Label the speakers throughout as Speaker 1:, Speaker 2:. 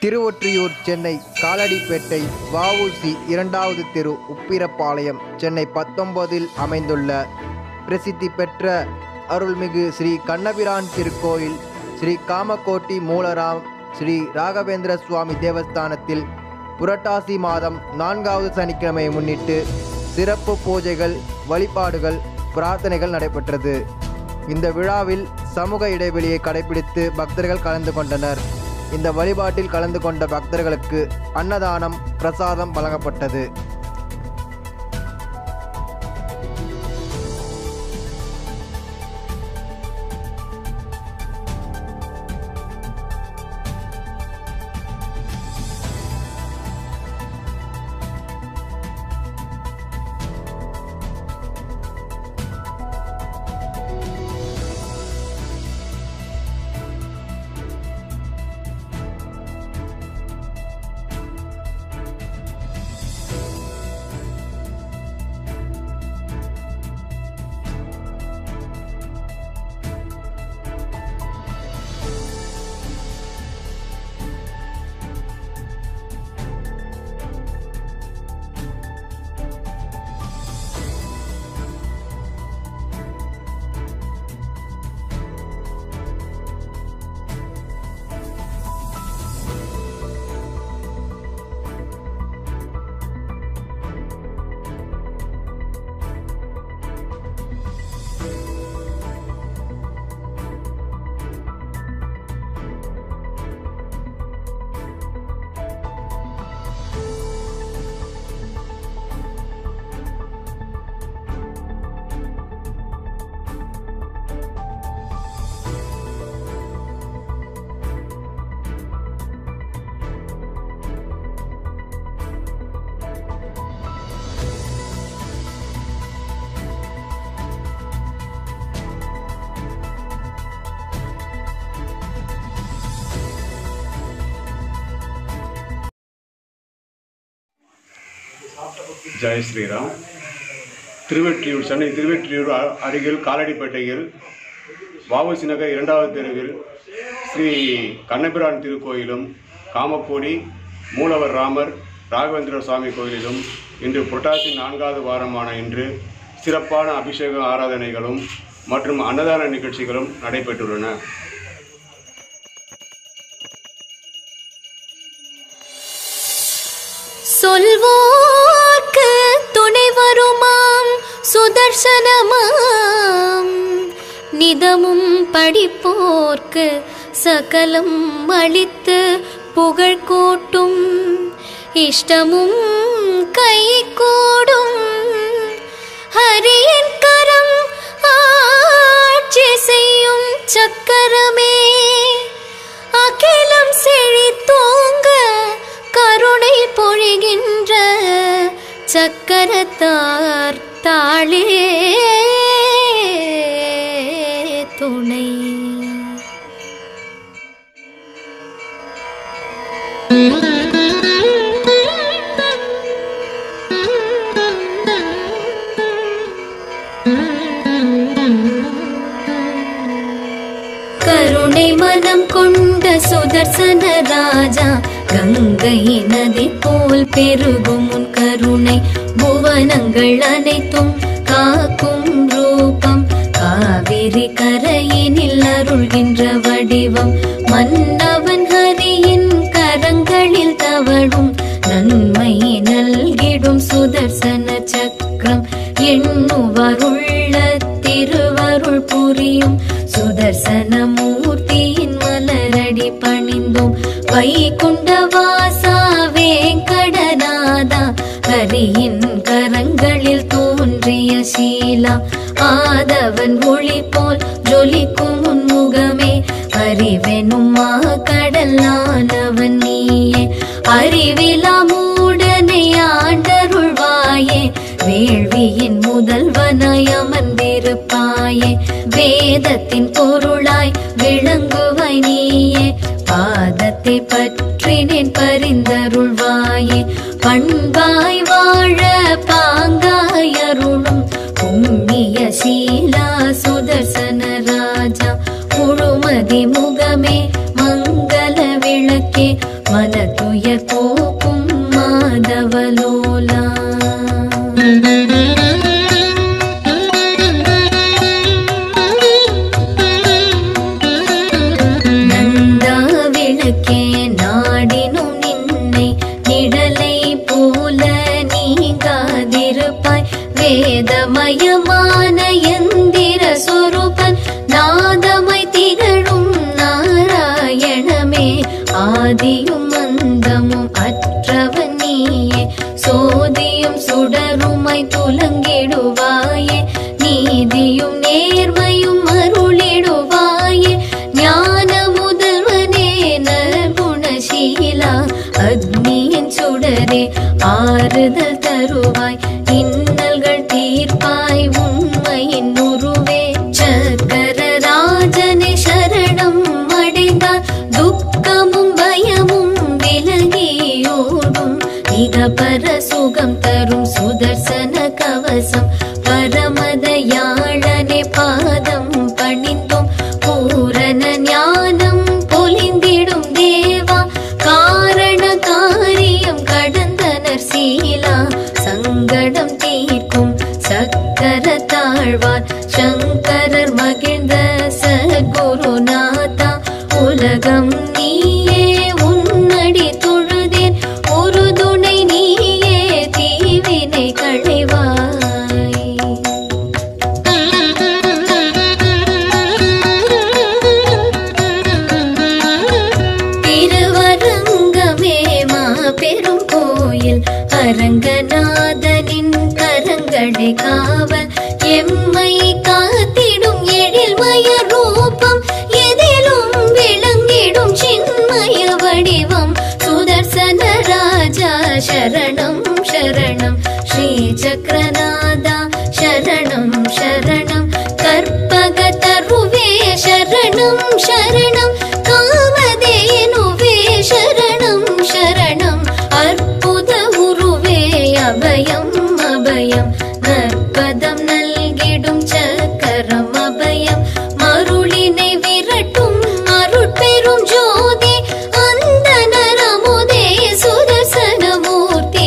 Speaker 1: திருவொற்றியூர் சென்னை காலடிப்பேட்டை வ.உ.சி. 2வது தெரு உப்பிரபாளையம் சென்னை 19இல் அமைந்துள்ள பிரசித்தி பெற்ற அருள்மிகு ஸ்ரீ கண்ணபிரான் திருக்கோயில் ஸ்ரீ காமகோட்டி மூலராம் ஸ்ரீ ராகவேந்திர சுவாமி தேவஸ்தானத்தில் புரட்டாசி மாதம் 4வது சனிக்கிழமையை முன்னிட்டு சிறப்பு பூஜைகள், வழிபாடுகள், பிரார்த்தனைகள் நடைபெற்றது. இந்த விழாவில் சமூக இடைவெளியை கடைபிடித்து பக்தர்கள் கலந்து கொண்டனர். இந்த வழிபாட்டில் கலந்து கொண்ட பக்தர்களுக்கு அன்னதானம், பிரசாதம் வழங்கப்பட்டது.
Speaker 2: ஜெய் ஸ்ரீராம். திருவொற்றியூர், சென்னை திருவொற்றியூர் அருகில் காலடிப்பேட்டையில் வ.உ.சி. நகர் 2வது தெருவில் ஸ்ரீ கண்ணபிரான் திருக்கோயிலும் காமகோடி மூலவர் ராமர் ராகவேந்திர சுவாமி கோயிலிலும் இன்று புரட்டாசி 4வது வாரமான இன்று சிறப்பான அபிஷேக ஆராதனைகளும் மற்றும் அன்னதான நிகழ்ச்சிகளும் நடைபெற்றுள்ளன.
Speaker 3: சொல்வோர்க்கு துணை வருமாம் சுதர்சனமாம், நிதமும் படிப்போர்க்கு சகலம் அளித்து புகழ் கூட்டும், இஷ்டமும் கை கூடும். ஹரியின் கரம் ஆட்சி செய்யும் சக்கரமே, அகிலம் செழித்தோங்க கருணை பொழிகின்ற சக்கரத்தார் தாளே துணை. கருணை மனம் கொண்ட சுதர்சன ராஜா, கங்கை நதி போல் பெருகும் உன் கருணை, புவனங்கள் அனைத்தும் காக்கும் ரூபம், காவிரி கரையினில் அருள்கின்ற வடிவம், மன்னவன் ஹரியின் கரங்களில் தவழும் நன்மை நல்கிடும் சுதர்சன சக்கரம், எண்ணுவருள்ள திருவருள் புரியும் சுதர்சன மூர்த்தியின் மலரடி பணிந்தோம். வைகுண்ட வாசா வேங்கடநாதா, ஹரியின் கரங்களில் தோன்றிய சீலா, ஆதவன் ஒளி போல் ஜொலிக்கும் உன்முகமே, அறிவெனும் கடலானவன் நீயே, அறிவிலா மூடனை ஆண்டருள்வாயே, வேள்வியின் முதல்வனாய் அமர்ந்திருப்பாயே, வேதத்தின் பொருளாய் விளங்குவாய் நீயே, பாதத்தை பற்றினேன் பரிந்தருள்வாயே, பண்பாய் வாழ பாங்காய் அருளும் புண்ணிய சீலா சுதர்சன ராஜா, முழுமதி முகமே மங்கள விளக்கே, மன நாதமயமான எந்திர சொரூபன் நாதமாய் திகழும் நாராயணமே ஆதியும் அந்தமும் அற்றவன் நீயே சோதியும் சுடருமாய் துலங்கிடுவாயே நீதியும் நேர்மையும் அருளிடுவாயே ஞான முதல்வனே நற்குணசீலா அக்னியின் சுடரே ஆறுதல் தருவாய் இன்னல்கள் தீர்ப்பாய் உண்மையின் உருவே சக்கர ராஜனே சரணம் அடைந்தார் துக்கமும் பயமும் விலகியோடும் இகபர சுகம் தரும் சுதர்சன கவசம் பரமதயாளனே பாதம் பணிந்தோம் பூரண ஞானம் பொலிந்திடும் தேவா காரண காரியம் கடந்தனர் சீலா சங்கடம் தீர்க்கும் சக்கர தாழ்வார் சங்கரர் மகிழ்ந்த சத்குருநாதா உலகம் நீயே உன்னடி தொழுதேன் ஒரு துணை நீயே தீவினை களைவாய் திருவரங்கமே மாபெரும் கோயில் அரங்கநாதனின் கரங்களை காவல் எம்மை காத்திடும் எழில்மய ரூபம் எதிலும் விளங்கிடும் சின்மய வடிவம் சுதர்சன ராஜா சரணம் சரணம் ஸ்ரீ சக்கரநாதா சரணம் சரணம் கற்பக தருவே சரணம் சரணம் காமதேனுவே சரணம் சரணம் அற்புத உருவே அபயம் அபயம் நற்பதம் நல்கிடும் சக்கரம் அபயம் மருளினை விரட்டும் அருட்பெரும் ஜோதி அந்தனரமுதே சுதர்சனமூர்த்தி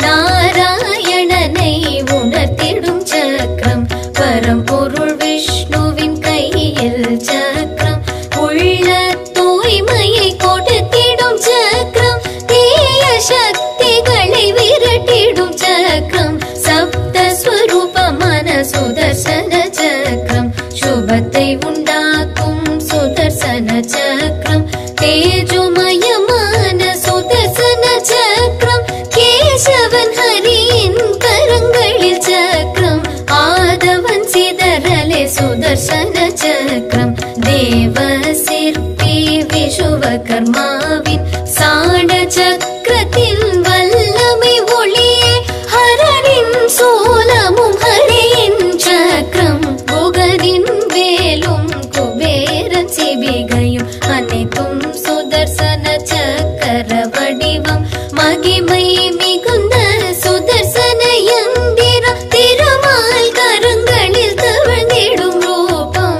Speaker 3: நாராயணனை உணர்த்திடும் சக்கரம் பரம்பொருள் விஷ்ணுவின் கையில் சக்கரம் உள்ள தூய்மையை கொடுத்திடும் சக்கரம் தீய சக்திகளை விரட்டிடும் சக்கரம் சப்தஸ்வரூபமான சுதர்சன சக்கரம் சுபத்தை உண்டாக்கும் சுதர்சன சக்கரம் தேஜோமயமான சுதர்சன சக்கரம் கேசவன் ஹரியின் கரங்களில் சக்கரம் ஆதவன் சிதறலே சுதர்சன சக்கரம் தேவ சிற்பி விஸ்வகர்மாவின் சாட சக்கரத்தின் வல்லமை ஒளியே ஹரனின் சோலமும் ஹரியின் சக்கரம் புகரின் வேலும் குபேரன் சிபிகையும் அனைத்தும் சுதர்சன சக்கர வடிவம் மகிமை மிகுந்த சுதர்சன யந்திரம் திருமால் கரங்களில் தவழ்ந்திடும் ரூபம்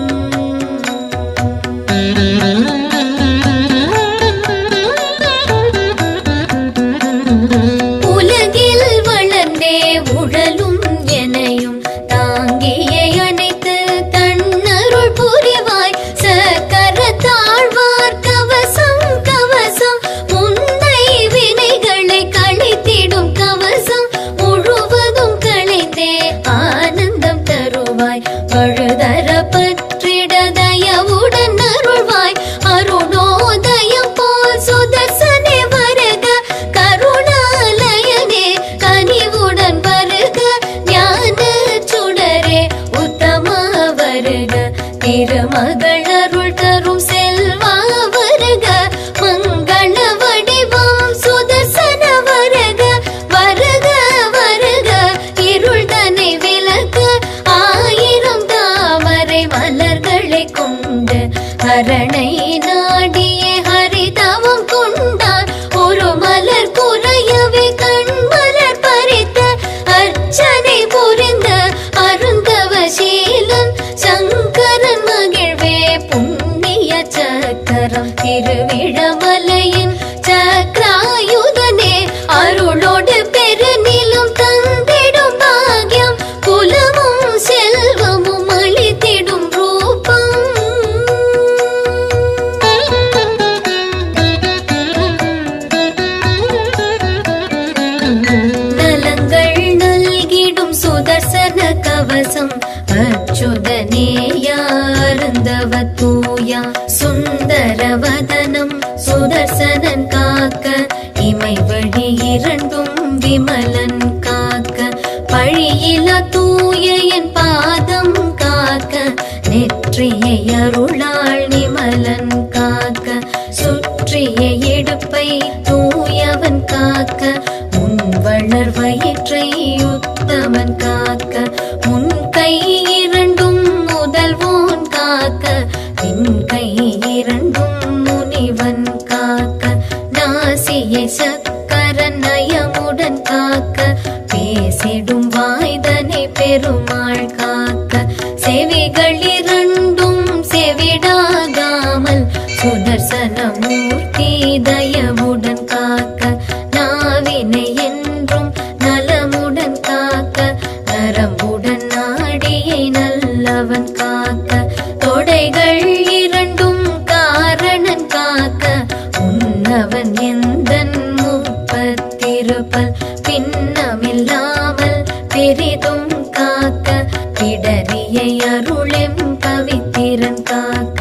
Speaker 3: உலகில் வளர்ந்தே உழலும் எனையும் தாங்கியே அணைத்து தன்னருள் புரிவாய் சக்கர தாழ்வார் கவசம் கவசம் முன்னை வினைகளை களைத்திடும் கவசம் முழுவதும் களைந்தே ஆனந்தம் தருவாய் பழுதர பற்றிட தயவுடன் அருள்வாய் அருணோதயம் போல் சுதர்சனே வருக கருணாலயனே கனிவுடன் வருக ஞான சுடரே உத்தமா வருக திருமகள் அருள் தரும் செல்வா வருக மங்கள வடிவம் சுதர்சன வருக வருக வருக இருள் தன்னை விலக்க ஆயிரம் தாமரை மலர்களை கொண்டு ஹரணை நாடியே ஹரிதவம் கொண்டார் ஒரு மலர் குறையவே கண்மலர் பறித்த அர்ச்சனை புரிந்த அருந்தவசீலன் சங்கரன் மகிழ்வே புண்ணிய சக்கரம் திருவிழமலையின் சக்கராயுதனே அருளோடு பெருநிலம் தந்திடும் பாக்யம் குலமும் செல்வமும் அளித்திடும் ரூபம் கவசம் அச்சுதனேயாருந்தவ தூயா சுந்தரவதனம் சுதர்சனன் காக்க இமை வழி இரண்டும் விமலன் காக்க பழியில தூய என் பாதம் காக்க நெற்றியை அருளாள் நிமலன் காக்க சுற்றிய இடுப்பை தூயவன் காக்க முன் வளர் வயிற்றை உத்தமன் காக்க முன் கை இரண்டும் முதல்வோன் காக்க பின் கை இரண்டும் முனிவன் காக்க நாசியை சக்கர நயமுடன் காக்க பேசிடும் வாய்தனை பெருமாள் காக்க செவிகள் இரண்டும் செவிடாகாமல் சுதர்சனமூர்த்தி தயவுடன் காக்க நாவினை என்றும் நலமுடன் காக்க நரம்புடன் நாடியை நல்லவன் காக்க தொடைகள் இரண்டும் காரணன் காக்க உன்னவன் எந்தன் முப்பத்திருப்பல் பின்னமில்லாமல் பெரிதும் காக்க பிடரியை அருளெம் பவித்திரன் காக்க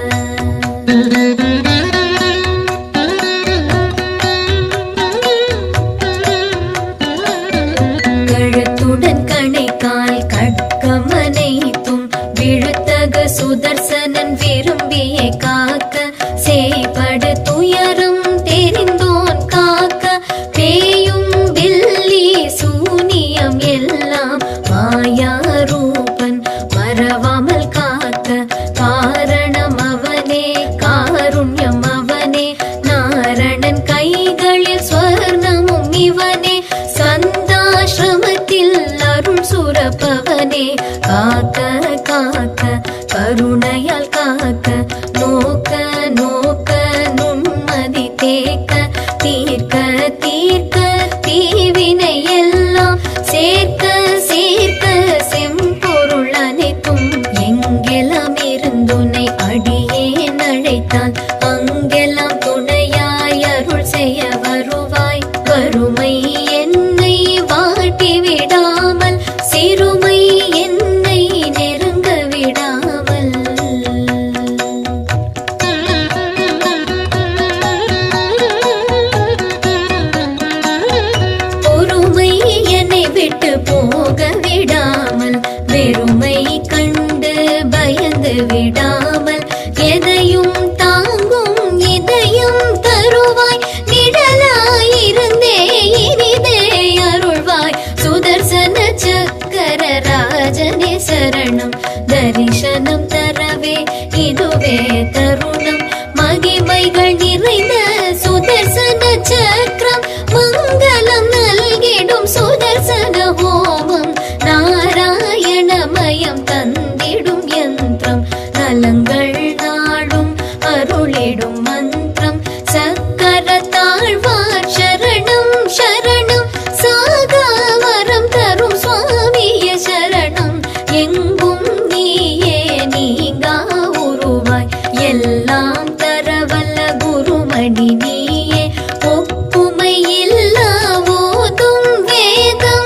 Speaker 3: கழுத்துடன் கணைக்கால் கட்கமனைத்தும் விழுத்தக சுதர்சனன் விரும்பிய காக்க சேபடு துயரம் தெரிந்தோன் காக்க பேயும் வில்லி சூனியம் எல்லாம் மாயாரூபன் மறவாமல் காக்க காரணம் அவனே காருண்யம் அவனே நாரணன் கைகளில் ஸ்வர்ணமும் இவனே சந்தாசிரமத்தில் அருள் சுரப்பவனே காக்க காக்க கருணையால் காக்க நோக்க நோக்க நுண்மதி தேக்க தீர்க்க தீர்க்க தீவினை எல்லாம் சேர்க்க சேர்க்க செம்பொருள் அனைத்தும் எங்கெல்லாம் இருந்துனை அடியே அழைத்தால் அங்கெல்லாம் துணையாய் அருள் செய்ய வருவாய் வறுமை என்னை வாட்டி விடாமல் சிறுமை என்னை நெருங்க விடாமல் பொறுமை என்னை விட்டு போக விடாமல் வெறுமை கண்டு பயந்து விடாமல் எதையும் தாங்கும் இதயம் தருவாய் நிழலாயிருந்தே இனிதே அருள்வாய் சுதர்சன சக்கர ராஜனே சரணம் தரிசனம் தரவே இதுவே தருணம் மகிமைகள் நிறைந்த சுதர்சன சக்கரம் மங்களம் நல்கிடும் சுதர்சன ஹோமம் நாராயணமயம் தந்திடும் யந்திரம் நலங்கள் நாடும் அருளிடும் மந்திரம் சக்கர தாழ்வார் சரணம் சரணம் சாகாவரம் தரும் சுவாமிய சரணம் எங்கும் நீயே நீங்கா உருவாய் எல்லாம் தரவல்ல குருமணி நீயே ஒப்புமை இல்லா ஓதும் வேதம்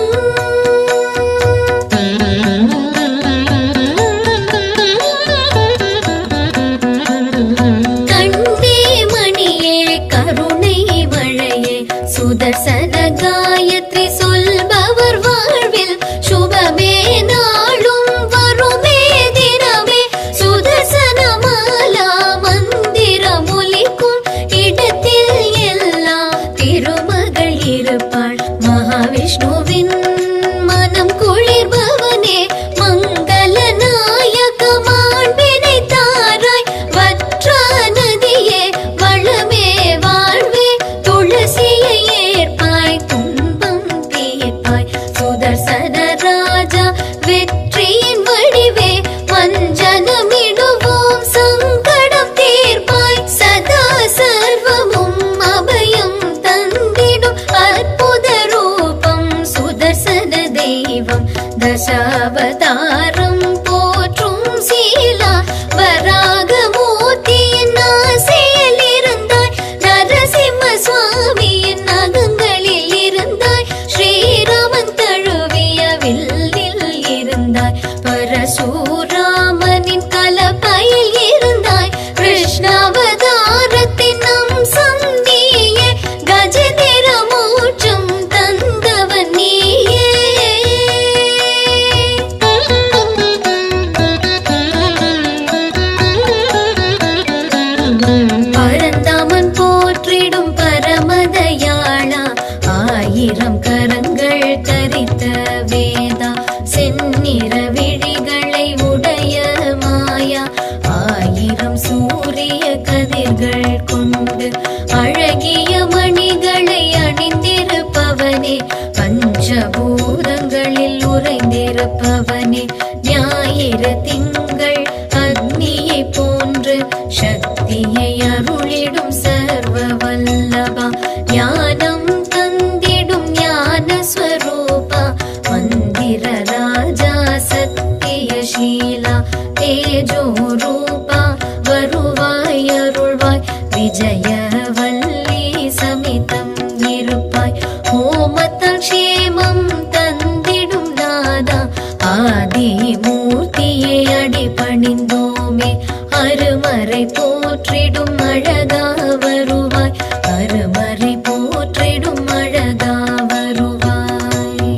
Speaker 3: கண்டே மணியே கருணை மழையே சுதர்சன காயத்ரி சொல்பவர் வாழ்வில் சுபமே நாளும் வருமே தினமே சுதர்சன மாலா மந்திரம் ஒலிக்கும் இடத்தில் எல்லாம் திருமகள் இருப்பாள் மகாவிஷ்ணுவின் மனம் குளிர்பவனே மங்கள நாயக மாண்பினை தாராய் வற்றா நதியே வளமே வாழ்வே துளசியை ஏற்பாய் துன்பம் தீர்ப்பாய் சுதர்சன ராஜா வெற்றியின் வடிவே வஞ்சனமிடுவோம் சங்கடம் தீர்ப்பாய் சதா சர்வமும் அபயம் தந்திடும் அற்புத ரூபம் சுதர்சன தெய்வம் தசாவதாரம் போற்றும் சீலா வராகமூர்த்தியின் ஆசையில் இருந்தாய் நரசிம்ம சுவாமியின் நகங்களில் இருந்தாய் ஸ்ரீராமன் தழுவிய வில்லில் விழிகளை உடைய மாயா ஆயிரம் சூரிய கதிர்கள் கொண்டு அழகிய மணிகளை அணிந்திருப்பவனே பஞ்சபூதங்களில் உறைந்திருப்பவனே ஞாயிறு திங்கள் அக்னியை போன்று சக்தியை அருளிடும் சர்வ வல்லபா ஞானம் தந்திடும் ஞான ஸ்வரூபா மந்திர ராஜா சத்தியசீலா தேஜோ ரூபா வருவாய் அருள்வாய் விஜயவல்லி சமிதம் இருப்பாய் ஹோமத்தால் க்ஷேமம் தந்திடும் நாதா ஆதி மூர்த்தியை அடிபணிந்தோமே அருமறை போற்றிடும் அழகா வருவாய் அருமறை போற்றிடும் அழகா வருவாய்